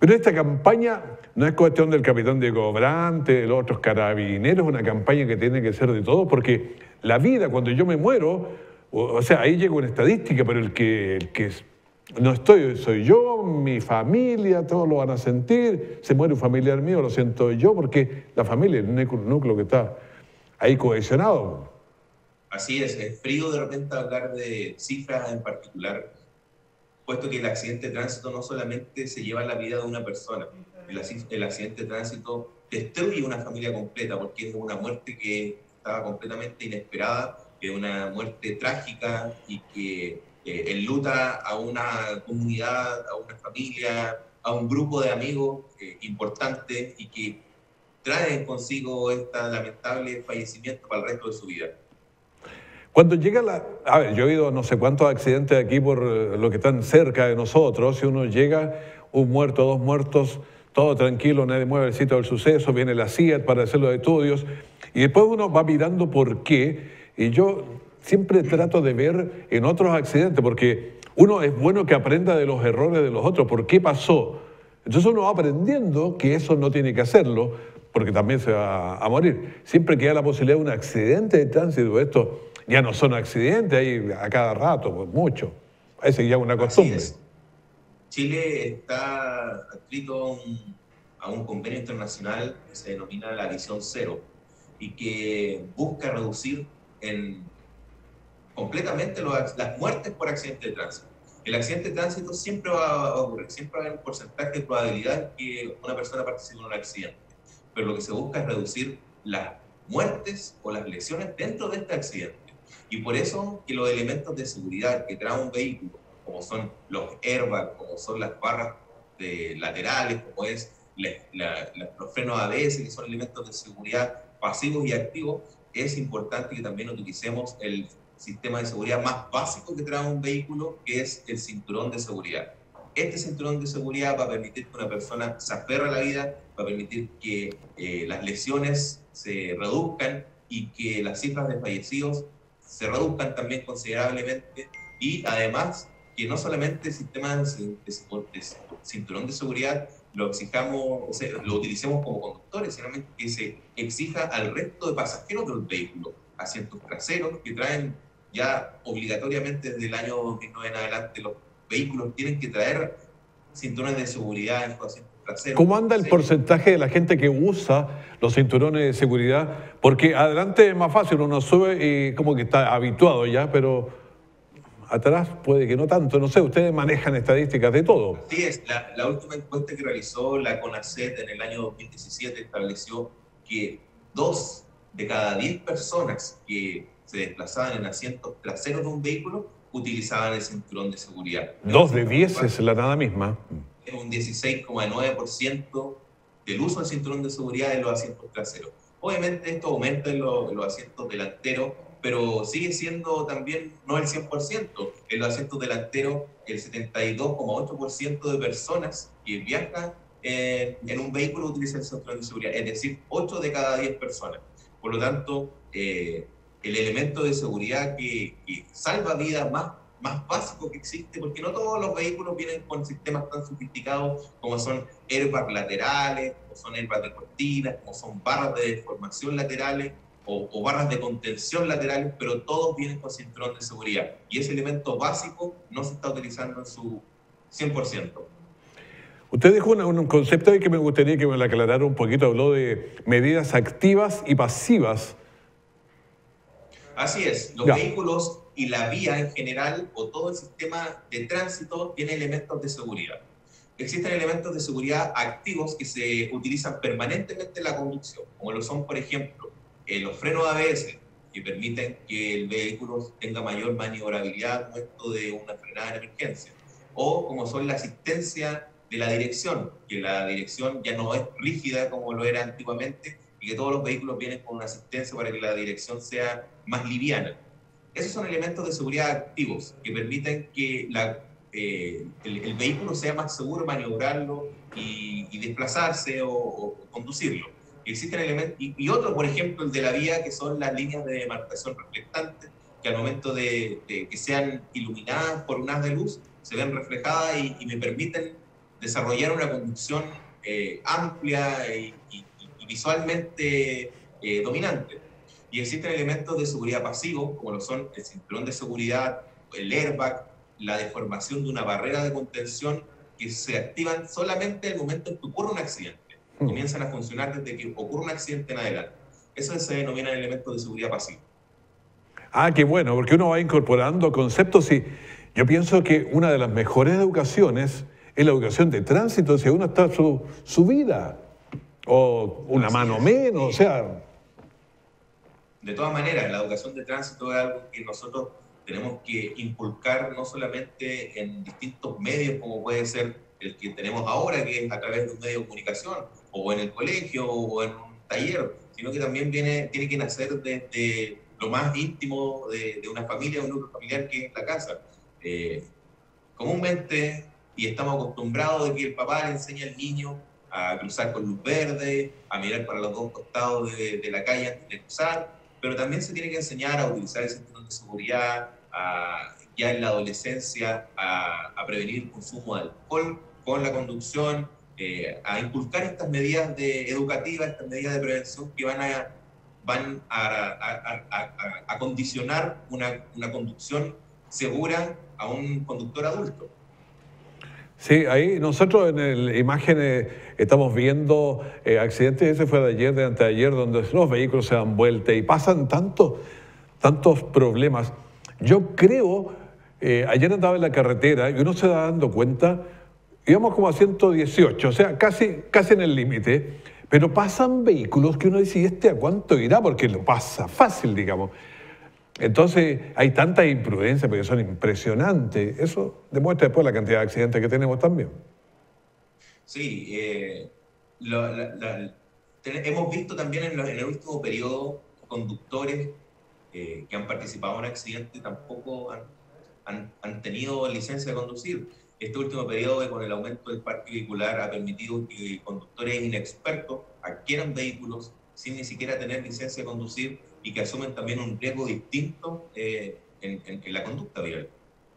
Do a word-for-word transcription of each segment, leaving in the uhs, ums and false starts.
Pero esta campaña no es cuestión del capitán Diego Brante, de los otros carabineros, es una campaña que tiene que ser de todos, porque la vida, cuando yo me muero, o, o sea, ahí llega una estadística, pero el que, el que no estoy, soy yo, mi familia, todos lo van a sentir, se muere un familiar mío, lo siento yo, porque la familia es el núcleo que está ahí cohesionado. Así es, es frío de repente hablar de cifras en particular, puesto que el accidente de tránsito no solamente se lleva la vida de una persona, el, el accidente de tránsito destruye una familia completa, porque es una muerte que estaba completamente inesperada, que es una muerte trágica y que eh, enluta a una comunidad, a una familia, a un grupo de amigos eh, importante y que traen consigo este lamentable fallecimiento para el resto de su vida. Cuando llega la... A ver, yo he oído no sé cuántos accidentes aquí por lo que están cerca de nosotros. Si uno llega, un muerto, dos muertos, todo tranquilo, nadie mueve el sitio del suceso, viene la C I A T para hacer los estudios. Y después uno va mirando por qué. Y yo siempre trato de ver en otros accidentes, porque uno es bueno que aprenda de los errores de los otros. ¿Por qué pasó? Entonces uno va aprendiendo que eso no tiene que hacerlo, porque también se va a morir. Siempre que haya la posibilidad de un accidente de tránsito, esto... Ya no son accidentes, hay a cada rato, pues, mucho. Ese ya es una costumbre. Así es. Chile está adscrito a un, a un convenio internacional que se denomina la Visión Cero y que busca reducir en, completamente los, las muertes por accidente de tránsito. El accidente de tránsito siempre va a ocurrir, siempre va a haber un porcentaje de probabilidad que una persona participe en un accidente, pero lo que se busca es reducir las muertes o las lesiones dentro de este accidente. Y por eso que los elementos de seguridad que trae un vehículo, como son los airbags, como son las barras de laterales, como es la, la, la, los frenos A B S, que son elementos de seguridad pasivos y activos, es importante que también utilicemos el sistema de seguridad más básico que trae un vehículo, que es el cinturón de seguridad. Este cinturón de seguridad va a permitir que una persona se aferre a la vida, va a permitir que eh, las lesiones se reduzcan y que las cifras de fallecidos se reduzcan también considerablemente, y además que no solamente el sistema de, de, de cinturón de seguridad lo exijamos, o sea, lo utilicemos como conductores, sino que se exija al resto de pasajeros del vehículo, asientos traseros que traen ya obligatoriamente desde el año dos mil nueve en adelante, los vehículos tienen que traer cinturones de seguridad en sus asientos traseros. ¿Cómo anda el porcentaje de la gente que usa los cinturones de seguridad? Porque adelante es más fácil, uno sube y como que está habituado ya, pero atrás puede que no tanto. No sé, ustedes manejan estadísticas de todo. Así es, la, la última encuesta que realizó la CONACET en el año dos mil diecisiete estableció que dos de cada diez personas que se desplazaban en asientos traseros de un vehículo utilizaban el cinturón de seguridad. Dos de diez es la nada misma. Es un dieciséis coma nueve por ciento del uso del cinturón de seguridad en los asientos traseros. Obviamente esto aumenta en los, en los asientos delanteros, pero sigue siendo también no el cien por ciento. En los asientos delanteros, el setenta y dos coma ocho por ciento de personas que viajan en, en un vehículo utilizan el cinturón de seguridad, es decir, ocho de cada diez personas. Por lo tanto, eh, el elemento de seguridad que, que salva vidas más, más básico que existe, porque no todos los vehículos vienen con sistemas tan sofisticados como son airbags laterales, como son airbags de cortinas, como son barras de deformación laterales o, o barras de contención laterales, pero todos vienen con cinturón de seguridad. Y ese elemento básico no se está utilizando en su cien por ciento. Usted dijo un, un concepto ahí que me gustaría que me lo aclarara un poquito. Habló de medidas activas y pasivas. Así es, los ya. vehículos y la vía en general o todo el sistema de tránsito tiene elementos de seguridad. Existen elementos de seguridad activos que se utilizan permanentemente en la conducción, como lo son, por ejemplo, eh, los frenos A B S, que permiten que el vehículo tenga mayor maniobrabilidad al momento de una frenada de emergencia, o como son la asistencia de la dirección, que la dirección ya no es rígida como lo era antiguamente y que todos los vehículos vienen con una asistencia para que la dirección sea más liviana. Esos son elementos de seguridad activos que permiten que la, eh, el, el vehículo sea más seguro maniobrarlo y, y desplazarse o, o conducirlo. Existen elementos, y, y otro, por ejemplo, el de la vía, que son las líneas de demarcación reflectantes, que al momento de, de que sean iluminadas por un haz de luz, se ven reflejadas y, y me permiten desarrollar una conducción eh, amplia y, y, y visualmente eh, dominante. Y existen elementos de seguridad pasivos, como lo son el cinturón de seguridad, el airbag, la deformación de una barrera de contención, que se activan solamente en el momento en que ocurre un accidente. Comienzan a funcionar desde que ocurre un accidente en adelante. Eso se denomina elementos de seguridad pasivo. Ah, qué bueno, porque uno va incorporando conceptos y yo pienso que una de las mejores educaciones es la educación de tránsito, si uno está su, su vida, o una Así mano es. menos, sí. o sea... De todas maneras, la educación de tránsito es algo que nosotros tenemos que inculcar no solamente en distintos medios, como puede ser el que tenemos ahora, que es a través de un medio de comunicación, o en el colegio, o en un taller, sino que también viene, tiene que nacer desde lo más íntimo de, de una familia, un núcleo familiar, que es la casa. Eh, comúnmente, y estamos acostumbrados de que el papá le enseña al niño a cruzar con luz verde, a mirar para los dos costados de, de la calle antes de cruzar, pero también se tiene que enseñar a utilizar el cinturón de seguridad, a, ya en la adolescencia, a, a prevenir el consumo de alcohol con la conducción, eh, a inculcar estas medidas de, educativas, estas medidas de prevención que van a, van a, a, a, a, a condicionar una, una conducción segura a un conductor adulto. Sí, ahí nosotros en la imagen eh, estamos viendo eh, accidentes, ese fue de ayer, de anteayer, donde los vehículos se dan vuelta y pasan tantos, tantos problemas. Yo creo, eh, ayer andaba en la carretera y uno se da dando cuenta, íbamos como a ciento dieciocho, o sea, casi, casi en el límite, pero pasan vehículos que uno dice, ¿y este a cuánto irá? Porque lo pasa fácil, digamos. Entonces hay tanta imprudencia porque son impresionantes. Eso demuestra después la cantidad de accidentes que tenemos también. Sí, eh, lo, la, la, ten, hemos visto también en, lo, en el último periodo conductores eh, que han participado en accidentes tampoco han, han, han tenido licencia de conducir. Este último periodo, con el aumento del parque vehicular, ha permitido que conductores inexpertos adquieran vehículos sin ni siquiera tener licencia de conducir y que asumen también un riesgo distinto eh, en, en, en la conducta vial.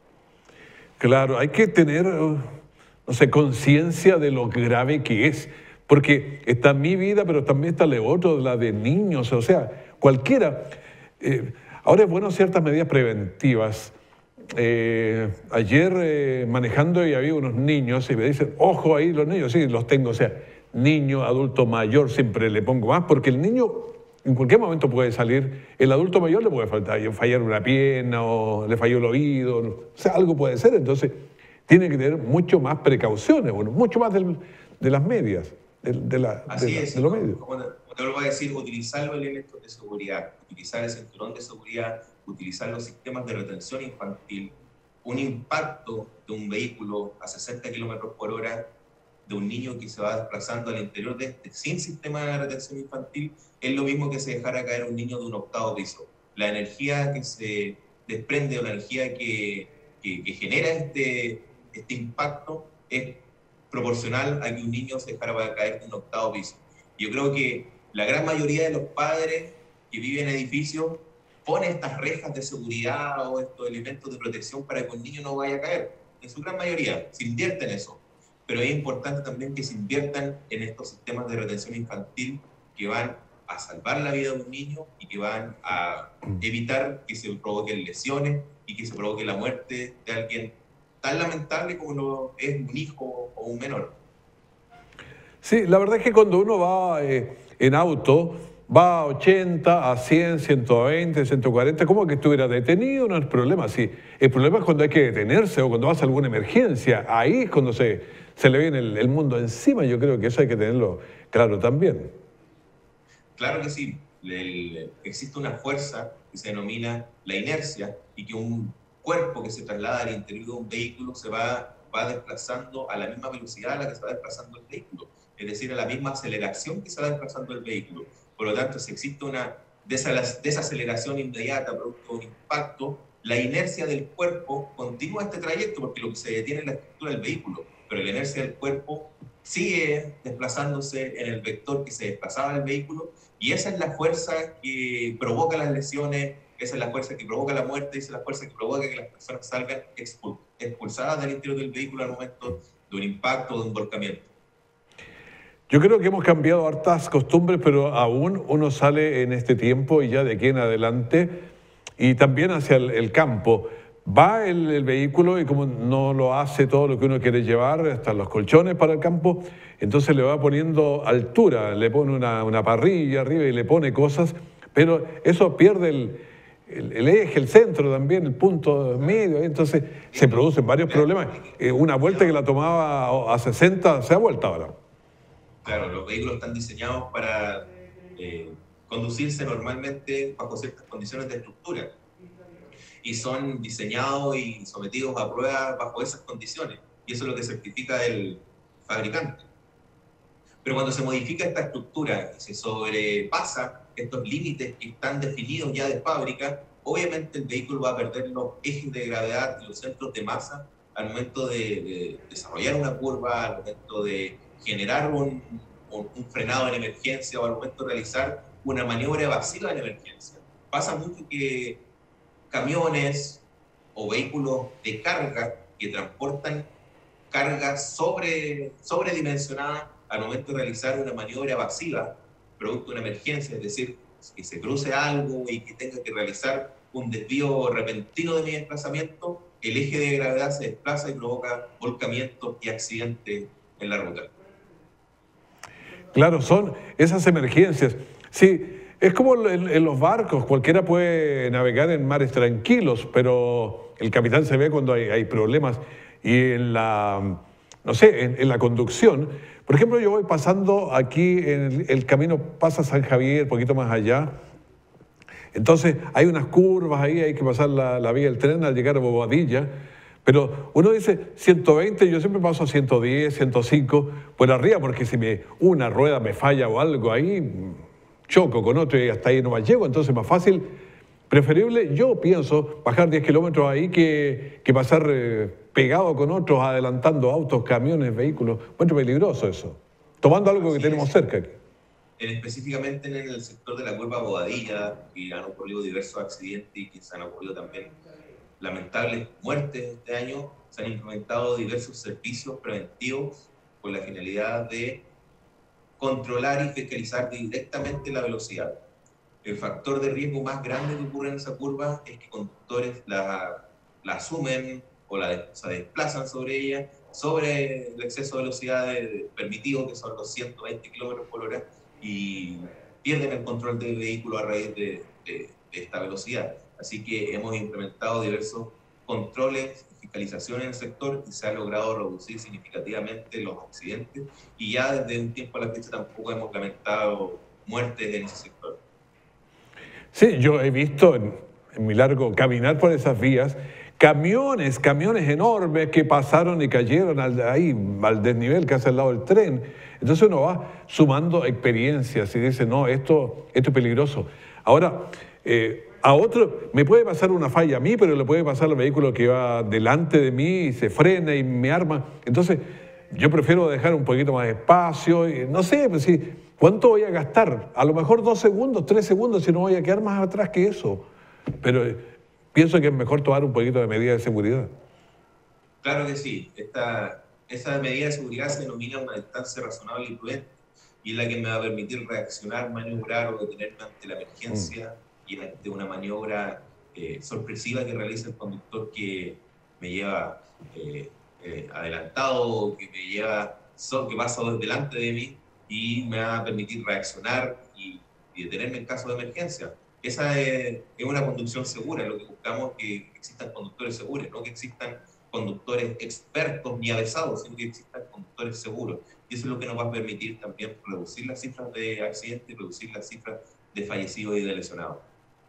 Claro, hay que tener, no sé, conciencia de lo grave que es, porque está mi vida, pero también está la otro, la de niños, o sea, cualquiera. Eh, ahora es bueno ciertas medidas preventivas. Eh, ayer eh, manejando y había unos niños y me dicen, ojo ahí los niños, sí, los tengo, o sea, niño, adulto mayor, siempre le pongo más, porque el niño en cualquier momento puede salir, el adulto mayor le puede faltar, fallar una pierna o le falló el oído, o sea, algo puede ser, entonces tiene que tener mucho más precauciones, bueno, mucho más del, de las medias, de, de, la, Así de, la, es, de los medios. Como te vuelvo a decir, utilizar los elementos de seguridad, utilizar el cinturón de seguridad, utilizar los sistemas de retención infantil, un impacto de un vehículo a sesenta kilómetros por hora, de un niño que se va desplazando al interior de este sin sistema de retención infantil, es lo mismo que se dejara caer un niño de un octavo piso. La energía que se desprende o la energía que, que, que genera este, este impacto es proporcional a que un niño se dejara caer de un octavo piso. Yo creo que la gran mayoría de los padres que viven en edificios pone estas rejas de seguridad o estos elementos de protección para que un niño no vaya a caer. En su gran mayoría, se invierte en eso. Pero es importante también que se inviertan en estos sistemas de retención infantil que van a salvar la vida de un niño y que van a evitar que se provoquen lesiones y que se provoque la muerte de alguien tan lamentable como lo es un hijo o un menor. Sí, la verdad es que cuando uno va eh, en auto, va a ochenta, a cien, ciento veinte, ciento cuarenta, como que estuviera detenido, no es problema. Sí, el problema es cuando hay que detenerse o cuando vas a alguna emergencia. Ahí es cuando se, se le viene el, el mundo encima. Yo creo que eso hay que tenerlo claro también. Claro que sí. El, existe una fuerza que se denomina la inercia y que un cuerpo que se traslada al interior de un vehículo se va, va desplazando a la misma velocidad a la que se va desplazando el vehículo. Es decir, a la misma aceleración que se va desplazando el vehículo. Por lo tanto, si existe una desaceleración inmediata producto de un impacto, la inercia del cuerpo continúa este trayecto porque lo que se detiene es la estructura del vehículo, pero la inercia del cuerpo sigue desplazándose en el vector que se desplazaba el vehículo y esa es la fuerza que provoca las lesiones, esa es la fuerza que provoca la muerte, esa es la fuerza que provoca que las personas salgan expulsadas del interior del vehículo al momento de un impacto, de un volcamiento. Yo creo que hemos cambiado hartas costumbres, pero aún uno sale en este tiempo y ya de aquí en adelante, y también hacia el, el campo. Va el, el vehículo y como no lo hace todo lo que uno quiere llevar, hasta los colchones para el campo, entonces le va poniendo altura, le pone una, una parrilla arriba y le pone cosas, pero eso pierde el, el, el eje, el centro también, el punto medio, entonces se producen varios problemas. Eh, una vuelta que la tomaba a sesenta se ha vuelto ahora. Claro, los vehículos están diseñados para eh, conducirse normalmente bajo ciertas condiciones de estructura y son diseñados y sometidos a pruebas bajo esas condiciones, y eso es lo que certifica el fabricante. Pero cuando se modifica esta estructura y se sobrepasa estos límites que están definidos ya de fábrica, obviamente el vehículo va a perder los ejes de gravedad y los centros de masa al momento de, de desarrollar una curva, al momento de generar un, un, un frenado en emergencia o al momento de realizar una maniobra evasiva en emergencia. Pasa mucho que camiones o vehículos de carga que transportan cargas sobre, sobredimensionadas al momento de realizar una maniobra evasiva, producto de una emergencia, es decir, que se cruce algo y que tenga que realizar un desvío repentino de mi desplazamiento, el eje de gravedad se desplaza y provoca volcamientos y accidentes en la ruta. Claro, son esas emergencias. Sí, es como en, en los barcos, cualquiera puede navegar en mares tranquilos, pero el capitán se ve cuando hay, hay problemas. Y en la, no sé, en, en la conducción, por ejemplo, yo voy pasando aquí, en el, el camino pasa San Javier, un poquito más allá. Entonces hay unas curvas ahí, hay que pasar la, la vía del tren al llegar a Bobadilla. Pero uno dice ciento veinte, yo siempre paso a ciento diez, ciento cinco por arriba, porque si me, una rueda me falla o algo ahí, choco con otro y hasta ahí no más llego. Entonces es más fácil, preferible, yo pienso, bajar diez kilómetros ahí que, que pasar eh, pegado con otros, adelantando autos, camiones, vehículos. Muy peligroso eso, tomando algo que tenemos cerca aquí. En, específicamente en el sector de la curva Bobadilla, que han ocurrido diversos accidentes y que se han ocurrido también lamentables muertes este año, se han implementado diversos servicios preventivos con la finalidad de controlar y fiscalizar directamente la velocidad. El factor de riesgo más grande que ocurre en esa curva es que conductores la, la asumen o la o sea, desplazan sobre ella, sobre el exceso de velocidad de, permitido, que son los ciento veinte kilómetros por hora, y pierden el control del vehículo a raíz de, de, de esta velocidad. Así que hemos implementado diversos controles y fiscalizaciones en el sector y se ha logrado reducir significativamente los accidentes, y ya desde un tiempo a la fecha tampoco hemos lamentado muertes en ese sector. Sí, yo he visto en, en mi largo caminar por esas vías camiones, camiones enormes que pasaron y cayeron al, ahí al desnivel casi al lado del tren. Entonces uno va sumando experiencias y dice, no, esto, esto es peligroso. Ahora, eh, a otro, me puede pasar una falla a mí, pero le puede pasar al vehículo que va delante de mí y se frena y me arma. Entonces, yo prefiero dejar un poquito más de espacio. Y, no sé, pues, si, ¿cuánto voy a gastar? A lo mejor dos segundos, tres segundos, si no voy a quedar más atrás que eso. Pero eh, pienso que es mejor tomar un poquito de medida de seguridad. Claro que sí. Esta, esa medida de seguridad se denomina una distancia razonable y prudente, y es la que me va a permitir reaccionar, maniobrar o detenerme ante la emergencia. Mm. Y de una maniobra eh, sorpresiva que realiza el conductor que me lleva eh, eh, adelantado, que me lleva, que pasa delante de mí y me va a permitir reaccionar y, y detenerme en caso de emergencia. Esa es, es una conducción segura. Lo que buscamos es que existan conductores seguros, no que existan conductores expertos ni avesados, sino que existan conductores seguros. Y eso es lo que nos va a permitir también reducir las cifras de accidentes y reducir las cifras de fallecidos y de lesionados.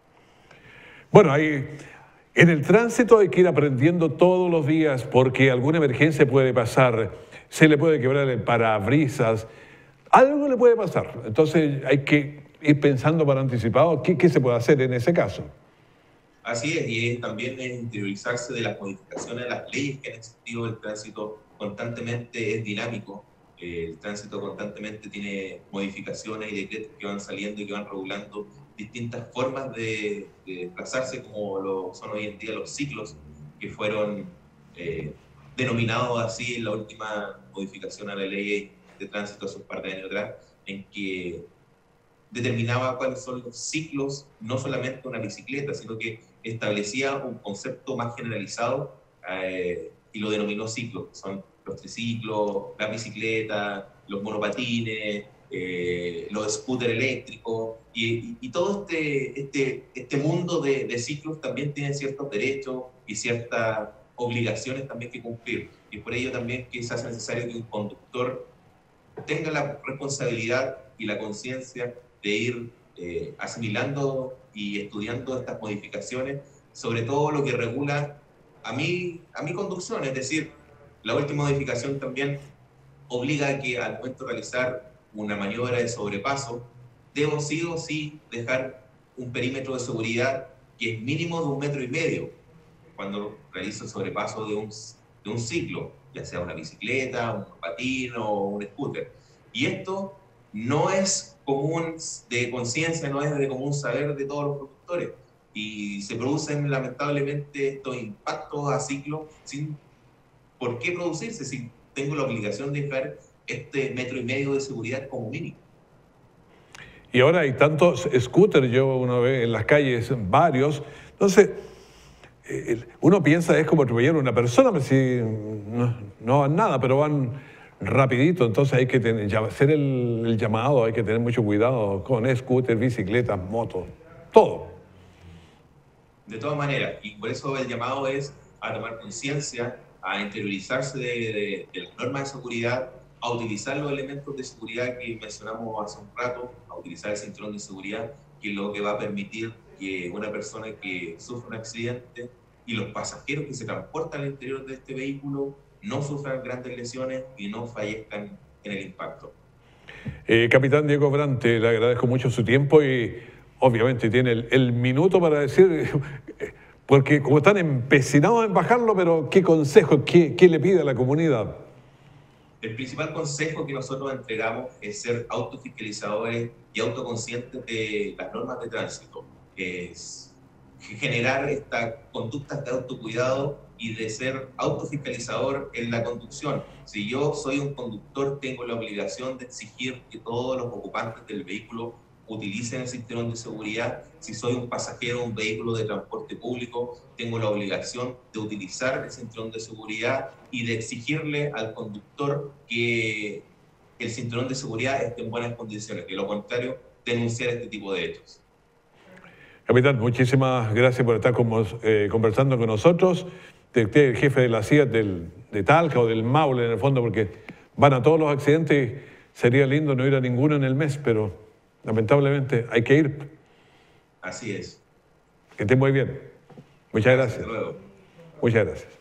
Bueno, ahí en el tránsito hay que ir aprendiendo todos los días porque alguna emergencia puede pasar, se le puede quebrar el parabrisas, algo le puede pasar. Entonces hay que ir pensando para anticipado qué, qué se puede hacer en ese caso. Así es, y es, también es interiorizarse de las modificaciones de las leyes que han existido. El tránsito constantemente es dinámico, el tránsito constantemente tiene modificaciones y decretos que van saliendo y que van regulando distintas formas de, de desplazarse, como lo son hoy en día los ciclos, que fueron eh, denominado así en la última modificación a la ley de tránsito hace un par de años atrás, en que determinaba cuáles son los ciclos, no solamente una bicicleta, sino que establecía un concepto más generalizado eh, y lo denominó ciclos, que son los triciclos, la bicicleta, los monopatines, eh, los scooters eléctricos, y, y, y todo este, este, este mundo de, de ciclos también tiene ciertos derechos y ciertas obligaciones también que cumplir, y por ello también que se hace necesario que un conductor tenga la responsabilidad y la conciencia de ir eh, asimilando y estudiando estas modificaciones, sobre todo lo que regula a mi, a mi conducción, es decir, la última modificación también obliga a que al momento de realizar una maniobra de sobrepaso, debo sí o sí dejar un perímetro de seguridad que es mínimo de un metro y medio cuando realizo el sobrepaso de un, de un ciclo, ya sea una bicicleta, un patín o un scooter. Y esto no es común de conciencia, no es de común saber de todos los conductores. Y se producen lamentablemente estos impactos a ciclo sin por qué producirse, si tengo la obligación de dejar este metro y medio de seguridad como mínimo. Y ahora hay tantos scooters, yo una vez en las calles, varios. Entonces, uno piensa es como atropellar a una persona, pero si no, no van nada, pero van rapidito, entonces hay que tener, hacer el, el llamado, hay que tener mucho cuidado con scooter, bicicletas, motos, todo. De todas maneras, y por eso el llamado es a tomar conciencia, a interiorizarse de, de, de las normas de seguridad, a utilizar los elementos de seguridad que mencionamos hace un rato, a utilizar el cinturón de seguridad, que es lo que va a permitir que una persona que sufre un accidente y los pasajeros que se transportan al interior de este vehículo no sufran grandes lesiones y no fallezcan en el impacto. Eh, Capitán Diego Brante, le agradezco mucho su tiempo y obviamente tiene el, el minuto para decir, porque como están empecinados en bajarlo, pero ¿qué consejo, qué, qué le pide a la comunidad? El principal consejo que nosotros entregamos es ser autofiscalizadores y autoconscientes de las normas de tránsito. Es generar estas conductas de autocuidado y de ser autofiscalizador en la conducción. Si yo soy un conductor, tengo la obligación de exigir que todos los ocupantes del vehículo utilicen el cinturón de seguridad. Si soy un pasajero de un vehículo de transporte público, tengo la obligación de utilizar el cinturón de seguridad y de exigirle al conductor que el cinturón de seguridad esté en buenas condiciones. De lo contrario, denunciar este tipo de hechos. Capitán, muchísimas gracias por estar como, eh, conversando con nosotros. Usted es el jefe de la C I A T del, de Talca o del Maule, en el fondo, porque van a todos los accidentes. Sería lindo no ir a ninguno en el mes, pero lamentablemente hay que ir. Así es. Que esté muy bien. Muchas gracias. Hasta luego. Muchas gracias.